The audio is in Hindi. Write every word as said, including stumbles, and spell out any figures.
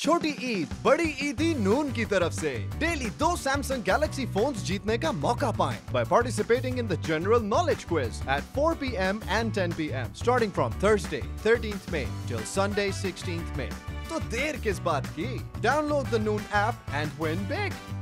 छोटी ईद बड़ी ईदी नून की तरफ से डेली दो सैमसंग गैलेक्सी फोन्स जीतने का मौका पाएं by participating in the general knowledge quiz at four p m and ten p m starting from Thursday thirteenth May till Sunday sixteenth May. तो देर किस बात की? Download the Noon app and win big.